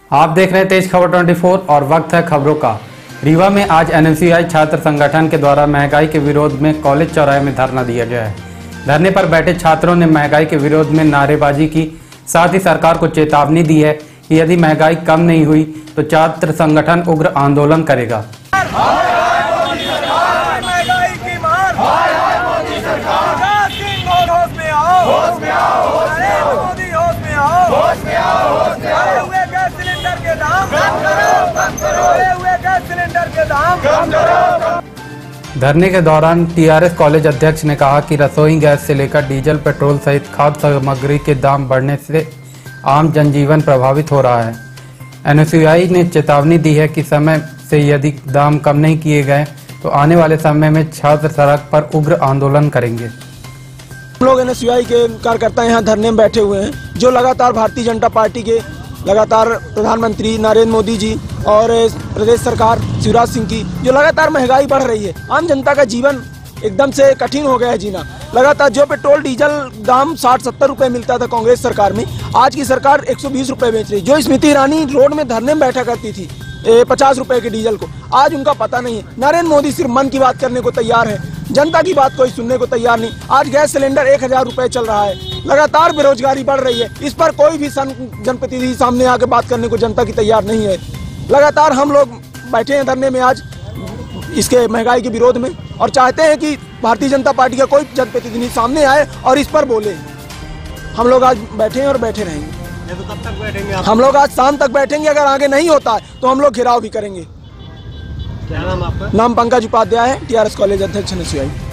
आप देख रहे हैं तेज खबर 24 और वक्त है खबरों का। रीवा में आज एनएसयूआई छात्र संगठन के द्वारा महंगाई के विरोध में कॉलेज चौराहे में धरना दिया गया है। धरने पर बैठे छात्रों ने महंगाई के विरोध में नारेबाजी की, साथ ही सरकार को चेतावनी दी है कि यदि महंगाई कम नहीं हुई तो छात्र संगठन उग्र आंदोलन करेगा। धरने के दौरान टीआरएस कॉलेज अध्यक्ष ने कहा कि रसोई गैस से लेकर डीजल, पेट्रोल सहित खाद्य सामग्री के दाम बढ़ने से आम जनजीवन प्रभावित हो रहा है। एनएसयूआई ने चेतावनी दी है कि समय से यदि दाम कम नहीं किए गए तो आने वाले समय में छात्र सड़क पर उग्र आंदोलन करेंगे। हम लोग एनएसयूआई के कार्यकर्ता यहाँ धरने में बैठे हुए हैं, जो लगातार भारतीय जनता पार्टी के लगातार प्रधानमंत्री नरेंद्र मोदी जी और प्रदेश सरकार शिवराज सिंह की जो लगातार महंगाई बढ़ रही है, आम जनता का जीवन एकदम से कठिन हो गया है जीना। लगातार जो पेट्रोल डीजल दाम 60-70 रुपए मिलता था कांग्रेस सरकार में, आज की सरकार 120 रुपए बेच रही। जो स्मृति ईरानी रोड में धरने में बैठा करती थी 50 रुपए के डीजल को, आज उनका पता नहीं है। नरेंद्र मोदी सिर्फ मन की बात करने को तैयार है, जनता की बात कोई सुनने को तैयार नहीं। आज गैस सिलेंडर 1000 रुपए चल रहा है, लगातार बेरोजगारी बढ़ रही है। इस पर कोई भी जनप्रतिनिधि सामने आके बात करने को जनता की तैयार नहीं है। लगातार हम लोग बैठे हैं धरने में आज इसके महंगाई के विरोध में, और चाहते हैं कि भारतीय जनता पार्टी का कोई जनप्रतिनिधि सामने आए और इस पर बोले। हम लोग आज बैठे हैं और बैठे रहेंगे। तो कब तक बैठेंगे आप? हम लोग आज शाम तक बैठेंगे। अगर आगे नहीं होता है तो हम लोग घेराव भी करेंगे। क्या नाम आपका? नाम पंकज उपाध्याय है, टीआरएस कॉलेज अध्यक्ष एनएसयूआई।